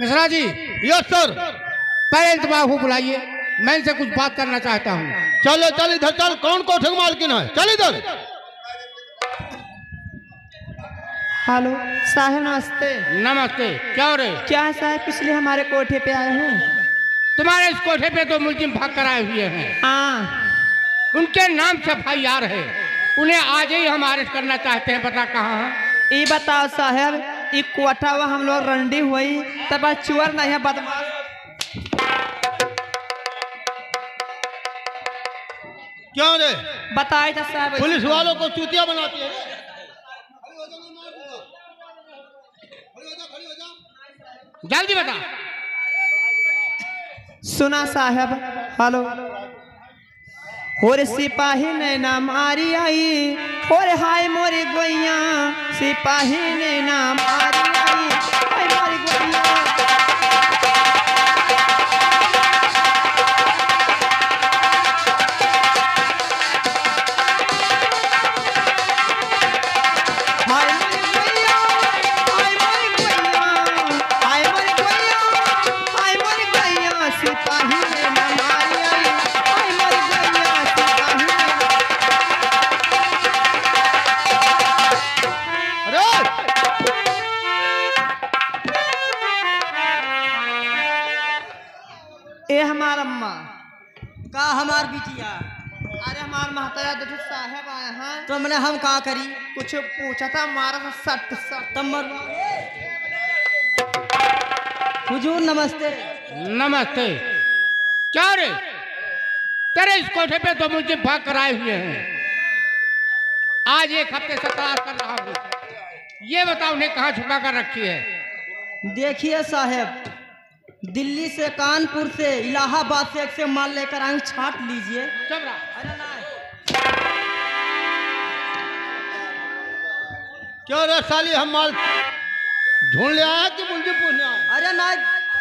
Mishra ji. Yes sir. पहले इंतबाह को बुलाइए, मैं इनसे कुछ बात करना चाहता हूँ। चलो चल इधर चल, कौन कोठे का मालकिन है, चल इधर। हेलो साहब, नमस्ते। नमस्ते। क्या हो रहे? क्या साहब पिछले हमारे कोठे पे आए हैं? तुम्हारे इस कोठे पे तो मुलजिम भाग कर आए हुए हैं। हाँ, उनके नाम से FIR है, उन्हें आज ही हम अरेस्ट करना चाहते हैं। बता कहाँ है? ये बताओ साहब, ये कोठा हुआ हम लोग रंडी हुई तब चुअर नहीं है, बदमाश। क्यों रे? बताए था साहब, पुलिस वालों को चूतिया बनाती है। जल्दी बता। सुना साहब, हेलो। और सिपाही ने ना मारी आई, और हाय मोरी गोइया, सिपाही ने ना मारी आई, हाय मोरी गोइया। ए हमार अम्मा का हमार बिटिया, अरे हमार महतारा देखो साहब आए हैं, तो मैंने हम का करी? कुछ पूछा था हमारा सट सट तमर। हुजूर नमस्ते। नमस्ते। क्या रे? तेरे इस कोठे पे तो मुलजिम भाग कर आए हुए हैं। आज एक हफ्ते से तलाश कर रहा हूँ। ये बताओ उन्हें कहाँ छुपा कर रखी है? देखिए साहब, दिल्ली से, कानपुर से, इलाहाबाद से एक से माल लेकर आए, छाट लीजिए। चुप रहा। अरे ना, क्यों रे साली, हम माल ढूंढ ले आया कि मुलजिम पूछने आया? अरे ना,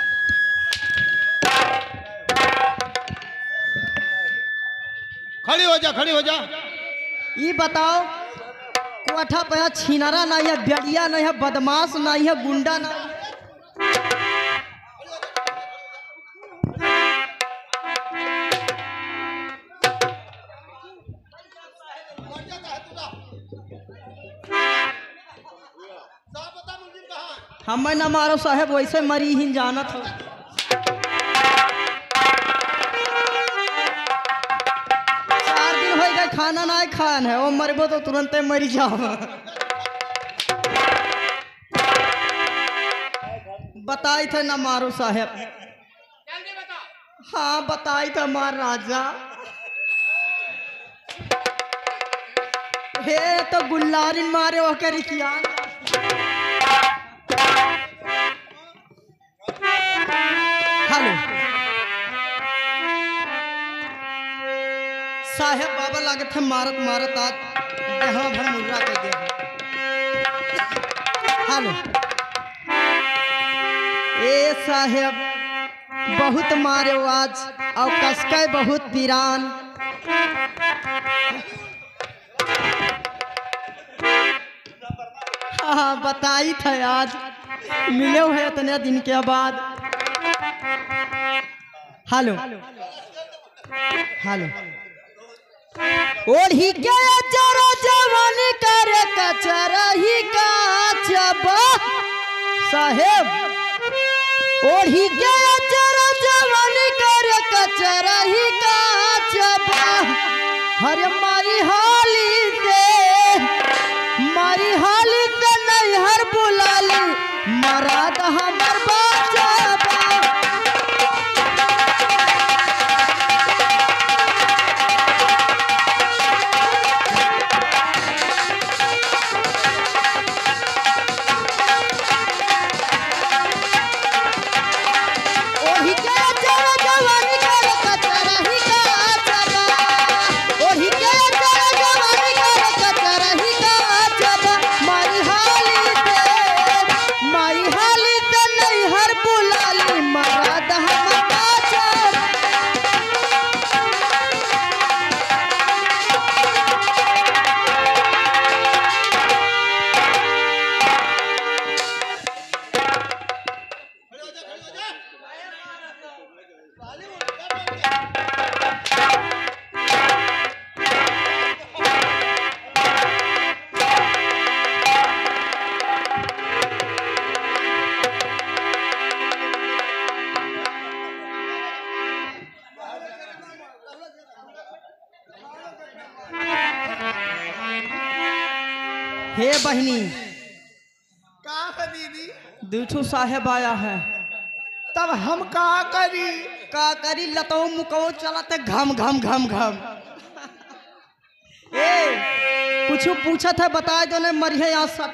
खड़ी हो जा, खड़ी हो जा। ये बताओ, कोठा पे छीनरा नहीं है, बेड़िया नहीं है, बदमाश नहीं है, गुंडा नहीं है। हमें न मारो साहब, वैसे मरी ही जानत हो। 4 दिन हो गए खाना ना खान है, वो मरबो तो तुरंत मरी जाओ। बताई थे न मारो साहब। जल्दी बता। हाँ बताई था मार राजा। हे तो गुल्लारिन मारे वो करी किया। हेलो साहेब, बाबा लागत है मारत मारत आज देहा भर मुर्रा कर दे। हेलो ए साहेब, बहुत मारे आज और कसके बहुत पीरान। हाँ बताई था आज मिले हुए इतने दिन के बाद। हेलो हेलो, ओढ़ी के जरा जवानी करे कचरही का चबा साहेब, ओढ़ी के जरा जवानी करे कचरही का चबा। हर मारी हाली से, मारी हाली से नहीं हर बुलाली, मराद हमर बच्चा। मारी हाली से नहीं बहनी का है दीदी? दूठू साहेब आया है। तब हम का करी? का करी लतो मुको चलते घम घम घम घम। ए कुछ पूछा था बता दो ने मरिए यहाँ सर।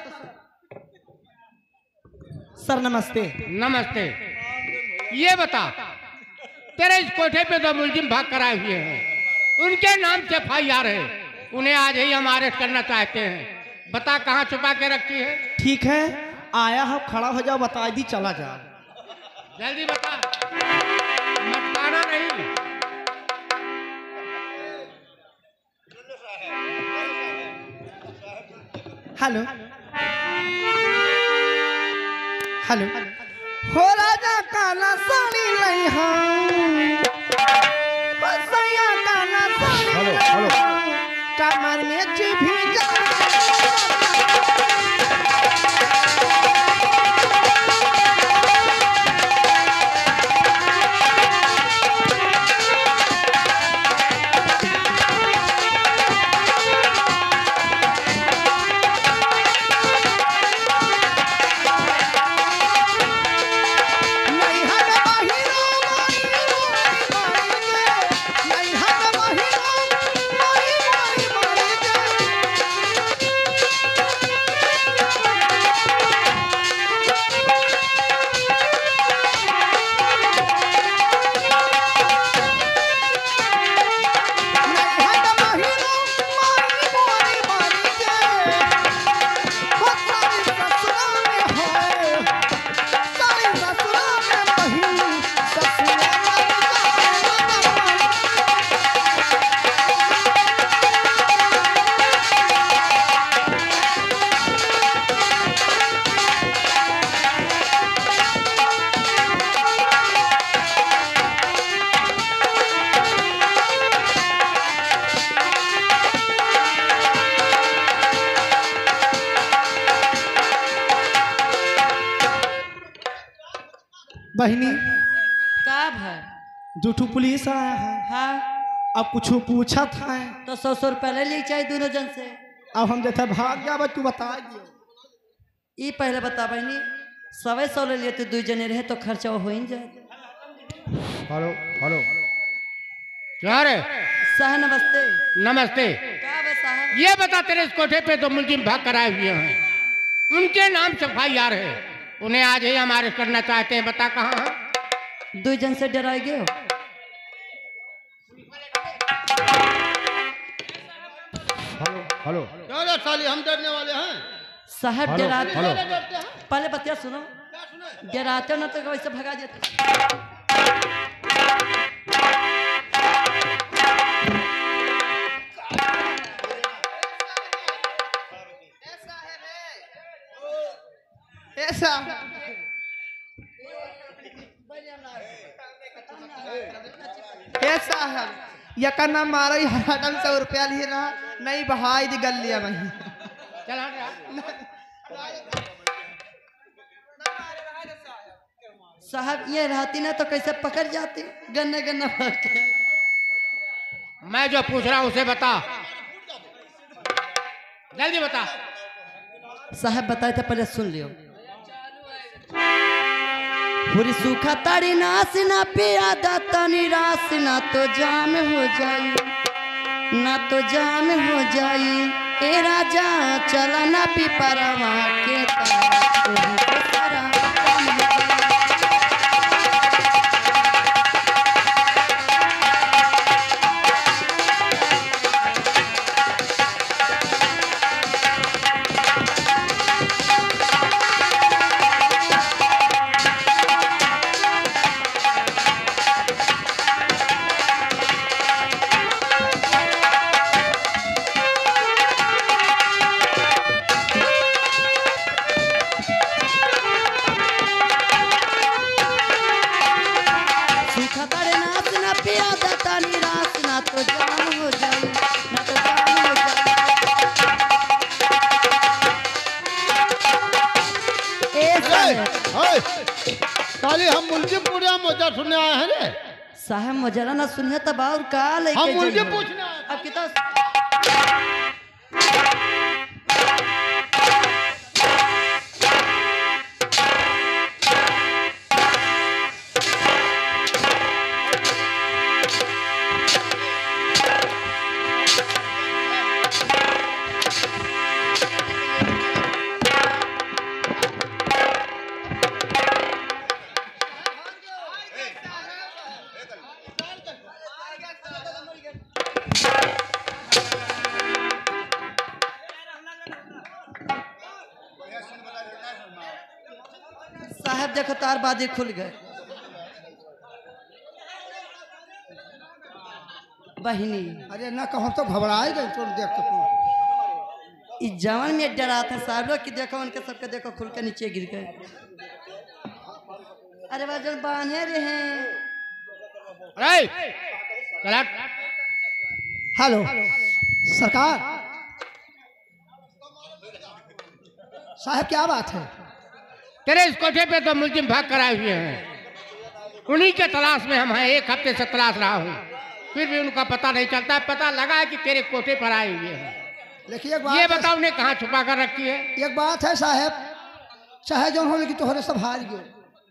सर नमस्ते। नमस्ते। ये बता, तेरे इस कोठे पे दो मुलजिम भाग कर आए हुए हैं, उनके नाम से FIR है, उन्हें आज ही हम अरेस्ट करना चाहते हैं। बता कहाँ छुपा के रखी है? ठीक है, आया हो, खड़ा हो जाओ, बता दी, चला जा। जल्दी बता, मटकाना नहीं। Hello hello. हो राजा काला साड़ी लई हम, सैया काला साड़ी लई हम, कमर में चिभी जा। बहनी कब है? दूठू पुलिस आया है। हाँ अब कुछ पूछा था, तो 100 रुपया ले ली चाहिए दोनों जन से। अब हम देते भाग जा, तू बता दियो। ये पहले बता बहनी, 100 ले लिए तो 2 जने रहे तो खर्चा हो ही जाए। Hello hello. क्या रे? साहब नमस्ते। नमस्ते। कब है साहब? ये बता, तेरे इस कोठे पे दो मुलजिम भाग कर आए हुए हैं, उनके नाम से FIR है, उन्हें आज ही हम अरेस्ट करना चाहते हैं। बता कहाँ है? 2 जन से डराए गए हो? Hello hello. क्या साली हम डरने वाले हैं? साहब डराते हेलो। पहले बतिया सुनो, डराते हो ना तो वैसे भगा देते। ऐसा ऐसा है, यका ना मारो, हटम 100 रुपया लिए रहा नहीं, बहाई दी गल लिया वही। चल हट रहा। साहब ये रहती ना तो कैसे पकड़ जाती, गन्ने गन्ना भर के। मैं जो पूछ रहा हूँ उसे बता, जल्दी बता। साहब बताए थे, पहले सुन लियो। पूरी सूखा तारी नास ना पिया दाता निराश, ना तो जाम हो जाई, ना तो जाम हो जाई। ए राजा चला ना पिपरवा के तारा, साली हम मुल्जीपुर मजा सुनने आए हैं रे। साहब मजरा ना सुनिए तब और का लेके हम मुल्जी जाइए। पूछने आए। अब कितना साहब देखो तार बादी खुल गए। बहिनी अरे ना कहो तो घबराए गए तुम देख के तुम। इस जवान में डरा था साहब लोग कि देखो उनके सबके देखो खुल के नीचे गिर गए। अरे वजन बांधे रहे। अरे कलट हेलो सरकार साहब क्या बात है? तेरे इस कोठे पे तो मुलजिम भाग कर आए हुए हैं। उन्हीं के तलाश में हम हैं। 1 हफ्ते से तलाश रहा हूँ, फिर भी उनका पता नहीं चलता। पता लगा है कि तेरे कोठे पर आए हुए हैं। लेकिन एक बात ये है, बताओ उन्हें कहाँ छुपा कर रखी है? एक बात है साहब, चाहे जो हो लेकिन तोहरे सब हार गए।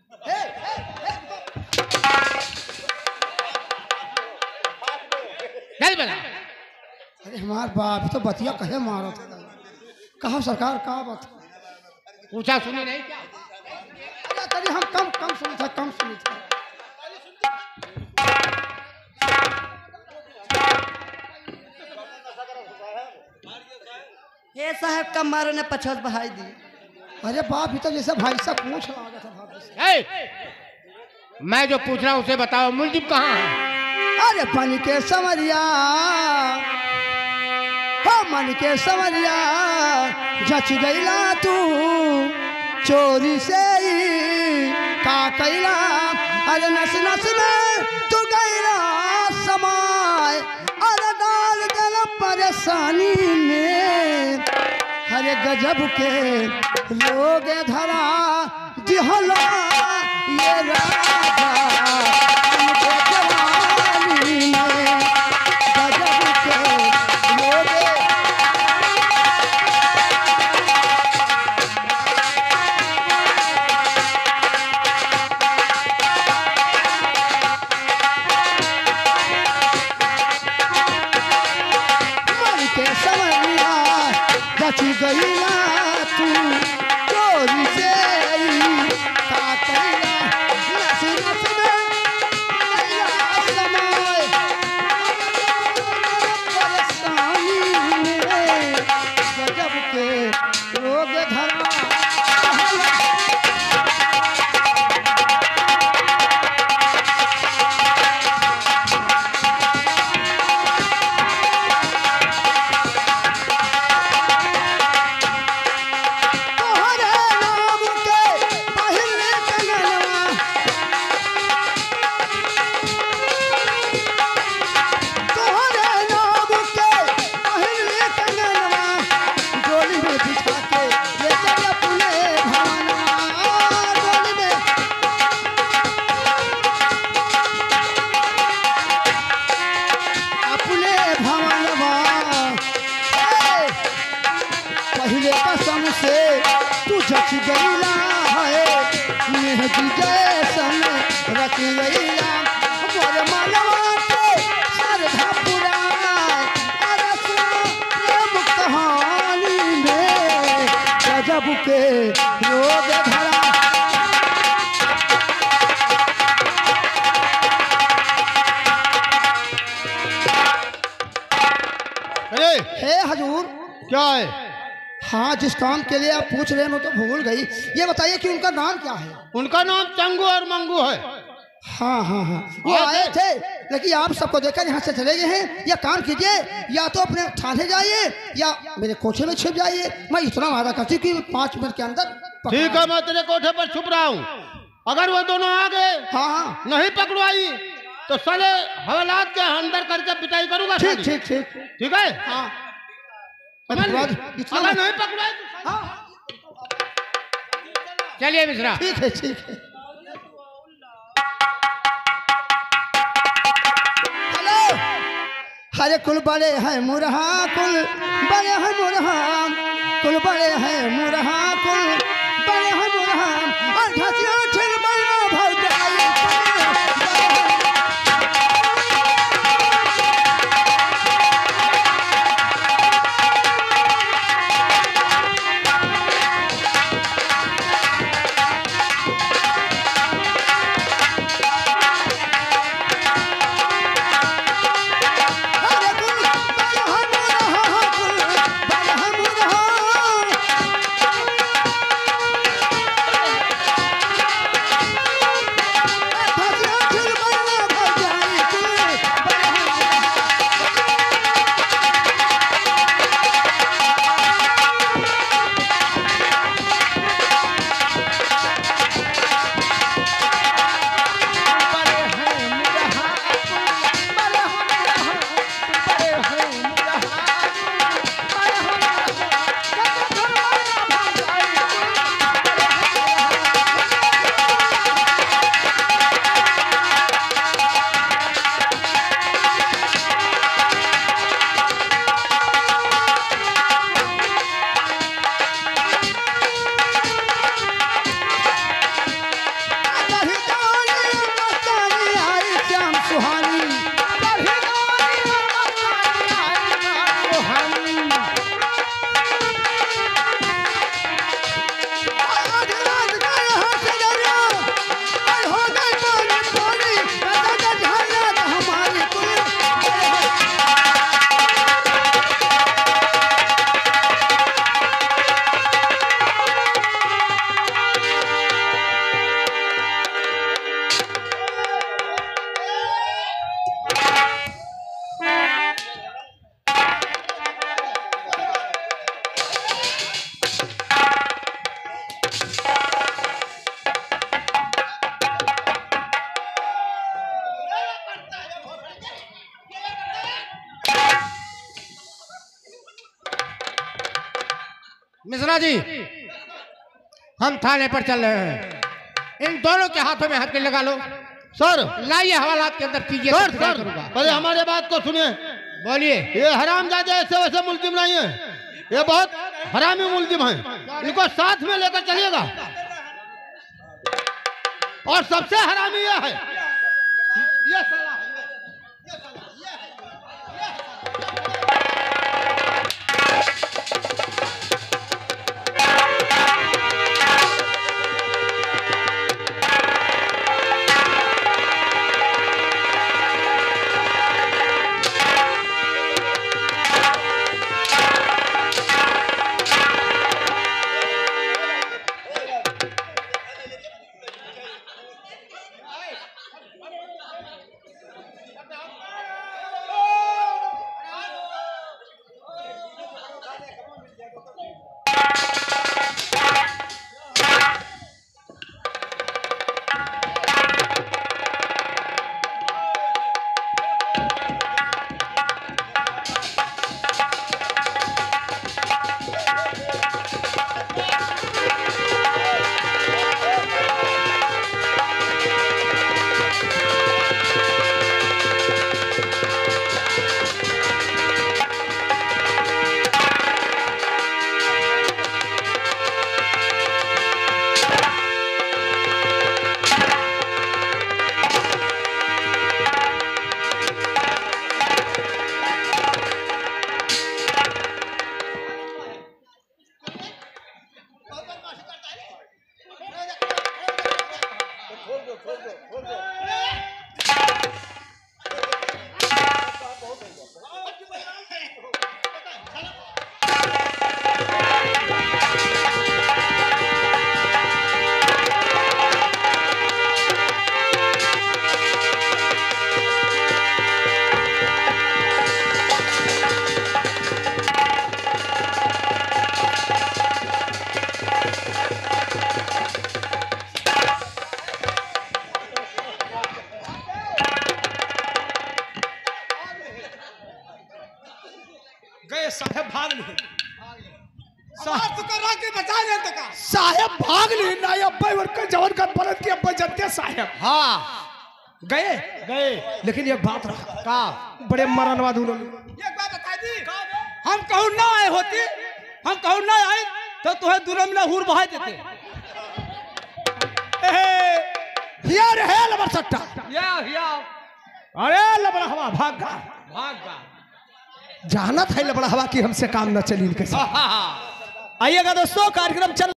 चल बना। अरे हमार बाप तो बतिया कहे मारो था। कहा सरकार का बात? पूछा सुनी नहीं क्या? अरे तरी हम कम सुनी था, कम सुनी था। हे साहब कम मारो ने 50 बहाई दी। अरे बाप ही तो जैसे भाई साहब पूछ रहा था बाप से। मैं जो पूछ रहा हूँ उसे बताओ, मुलजिम कहाँ है? अरे मन के समरिया, हो मन के समरिया, जच गईला तू चोरी से ही का कैला। अरे नस नस में तू गईला समाय, अरे डाल दिल परेशानी में। हरे गजब के लोग धरा दिहला ये राजा हमको जवानी में। गजब के लोग मन के समरिया, बच गईला तू चोरी से का कैला। नस नस में गईला समाय, परेशानी में। गजब के रोग धरा तोहरे नाम के पहिले कंगनवा, तोहरे नाम के पहिले कंगनवा, डोली में बिछा के ले चल अपने भवनवा। डोली में अपने भवनवा। पहले कसम से तू जच गईला है, मेहदी जैसन रच गईला। मोर मनवा के श्रद्धा पुराए, अरे सुनो प्रेम कहानी में। गजब के रोग धरा अरे हे हजूर। क्या है? हाँ, जिस काम के लिए आप पूछ रहे हैं मैं तो भूल गई। ये बताइए कि उनका नाम क्या है? उनका नाम चंगू और मंगू है। हाँ हाँ हाँ, वो हाँ, आए थे, लेकिन आप सबको देखकर यहाँ से चले गए हैं। या काम कीजिए, या तो अपने थाने जाइए या मेरे कोठे में छिप जाइए। मैं इतना वादा करती हूँ कि 5 मिनट के अंदर ठीक है, मैं तेरे कोठे पर छुप रहा हूँ। अगर वो दोनों आ गए, हाँ हाँ, नहीं पकड़वाई तो साले हवालात के अंदर करके पिटाई करूंगा। ठीक साली। ठीक ठीक। ठीक है। हाँ समझ ली? इतना अगर नहीं पकड़वाई तो हाँ, चलिए मिश्रा। ठीक है ठीक है। हेलो, हरे कुल बड़े हैं मुरहा, कुल बड़े हैं मुरहा, कुल बड़े हैं मुरहा, कुल बड़े हैं मुरहा। और घसिया छिल बना भर जाए। हरे कुल बड़े हैं मुरहा, कुल बड़े हैं मुरहा। मुन्ना जी, हम थाने पर चल रहे हैं। इन दोनों के हाथों में हथकड़ी लगा लो। सर लाइए हवालात के अंदर कीजिए। सर सर पहले हमारे बात को सुनिए। बोलिए। ये हरामजादे ऐसे वैसे मुल्जिम नहीं है, ये बहुत हरामी मुल्जिम है। इनको साथ में लेकर चलिएगा। और सबसे हरामी ये है, ये साला है, गए साहेब भाग लिए। साहेब भाग लिए ना अब्बा वर्कर जवन का परत की अब्बा जनते साहेब। हाँ गए गए। लेकिन एक बात रहा का बड़े मरनवाद उन्होंने। एक बात बता दी, हम कहूँ ना आए होते, हम कहूँ ना आए तो तुम्हें दुरम में हुर बहा देते। हियर है लबर सट्टा। अरे लबड़ा हवा भाग गा जाना था लबड़ा हवा की हमसे काम न चली इनके साथ। आइएगा दोस्तों, कार्यक्रम चल